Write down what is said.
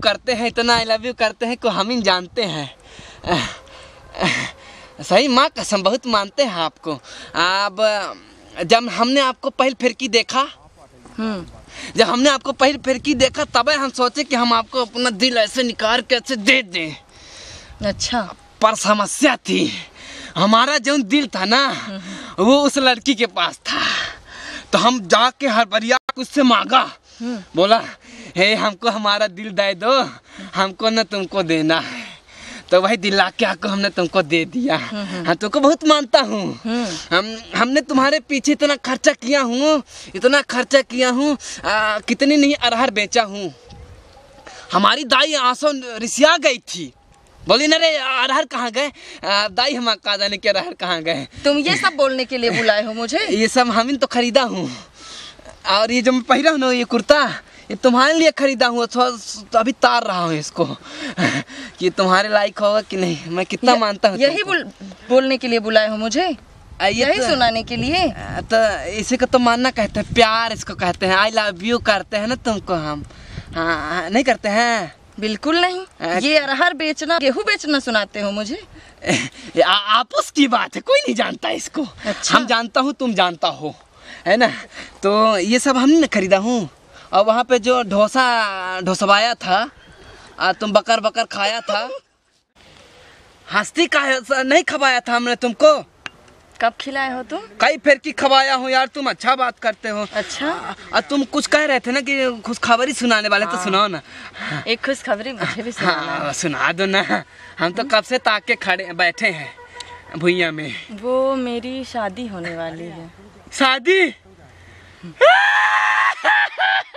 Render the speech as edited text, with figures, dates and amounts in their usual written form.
करते हैं, इतना आई लव यू करते हैं कि हम ही जानते हैं। सही माँ कसम बहुत मानते हैं आपको। अब जब हमने आपको पहली फिरकी देखा, जब हमने आपको पहली फिरकी देखा तब हम सोचे कि हम आपको अपना दिल ऐसे निकाल के ऐसे दे दें। अच्छा, पर समस्या थी, हमारा जो दिल था ना वो उस लड़की के पास था। तो हम जाके हड़बड़िया उससे मांगा, बोला हे हमको हमारा दिल दे दो, हमको न तुमको देना है। तो वही दिल लाके आपको हमने तुमको दे दिया। हाँ, तुमको बहुत मानता हूँ। हमने तुम्हारे पीछे इतना खर्चा किया हूँ, इतना खर्चा किया हूँ, कितनी नहीं अरहर बेचा हूँ। हमारी दाई आंसू रिसिया गई थी, बोली ना रे अरहर कहाँ गए, दाई हम कहा जाने के अरहर कहाँ गए। तुम ये सब बोलने के लिए बुलाए हो मुझे? ये सब हम ही तो खरीदा हूँ। और ये जो मैं पहना हूँ ना ये कुर्ता, ये तुम्हारे लिए खरीदा हूँ। तो अभी तार रहा हूँ इसको कि तुम्हारे लायक होगा कि नहीं। मैं कितना मानता हूँ। यही बोलने के लिए बुलाए हो मुझे? यही तो, सुनाने के लिए? तो इसी को तो मानना कहते हैं, प्यार इसको कहते हैं, आई लव यू करते हैं ना तुमको हम। हाँ, नहीं करते हैं? बिल्कुल नहीं। ये अरहर बेचना, गेहूं बेचना सुनाते हो मुझे? आपस की बात है, कोई नहीं जानता इसको। अच्छा। हम जानता हूँ, तुम जानता हो, है ना। तो ये सब हमने न खरीदा हूँ। और वहाँ पे जो ढोसवाया था, तुम बकर बकर खाया था। हंसती का नहीं खवाया था हमने तुमको? कब खिलाए हो तुम? कई फिर की खवाया हूँ यार, तुम अच्छा बात करते हो। अच्छा, तुम कुछ कह रहे थे ना कि खुशखबरी सुनाने वाले। तो सुनाओ ना। एक खुशखबरी मुझे भी सुनाना है। सुना दो ना, हम तो कब से ताक के खड़े बैठे हैं भुइया में। वो मेरी शादी होने वाली है। शादी?